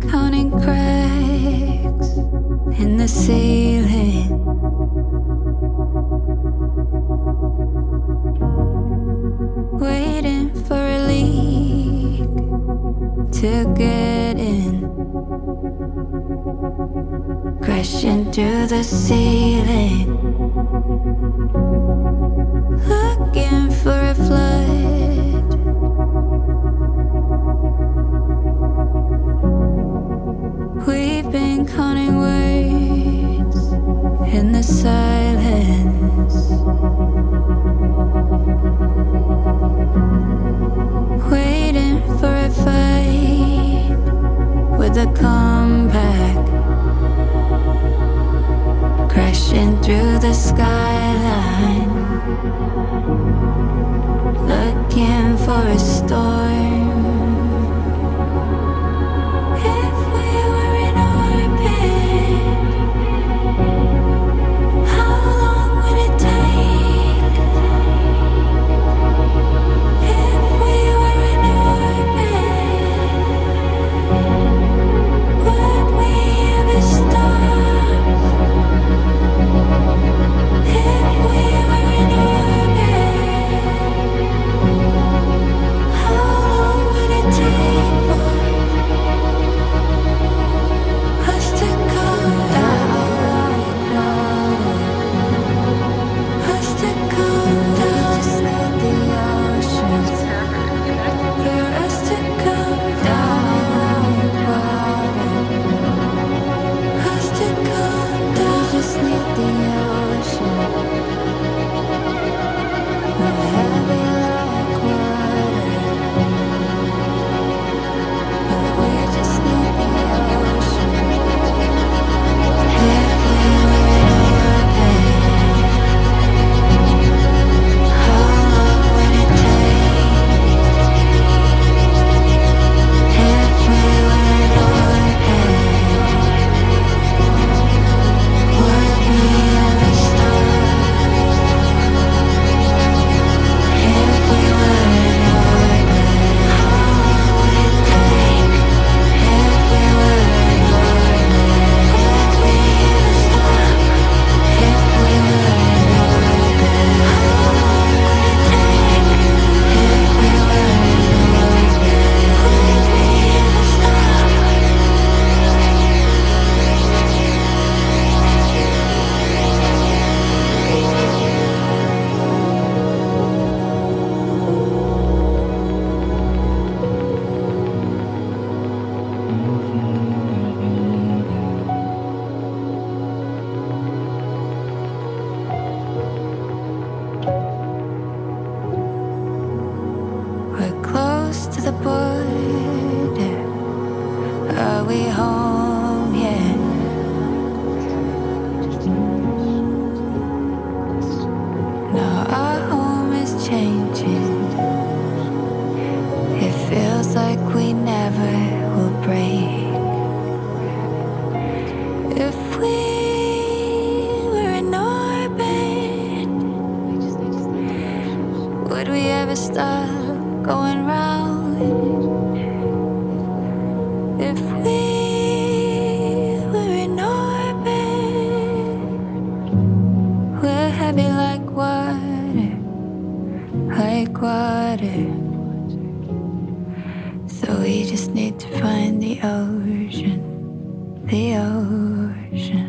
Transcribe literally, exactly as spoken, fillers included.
counting cracks in the ceiling, waiting for a leak to get in, crashing through the ceiling, looking for a flood. We've been counting words in the silence, waiting for a fight with a comeback, crashing through the skyline, looking for a storm. If we were in orbit, how long would it take? If we were in orbit, would we ever stop? If we were in orbit, how long would it take for us to come down? Us to come down, just like the ocean. For us to come down like water. Us to come down, just like the ocean. We're heavy like water, but we're just like the ocean. If we were in orbit, how long would it take? If we were in orbit, would we ever stop? If we were in orbit, how long would it take? If we were in orbit, would we ever stop? If we were in orbit, how long would it take? If we were in orbit, would we ever stop? We're close to the border. Are we home yet? No, our home is changing. It feels like we never will break. If we were in orbit, would we ever stop going round? If we were in orbit, we're heavy like water, like water. So we just need to find the ocean, the ocean.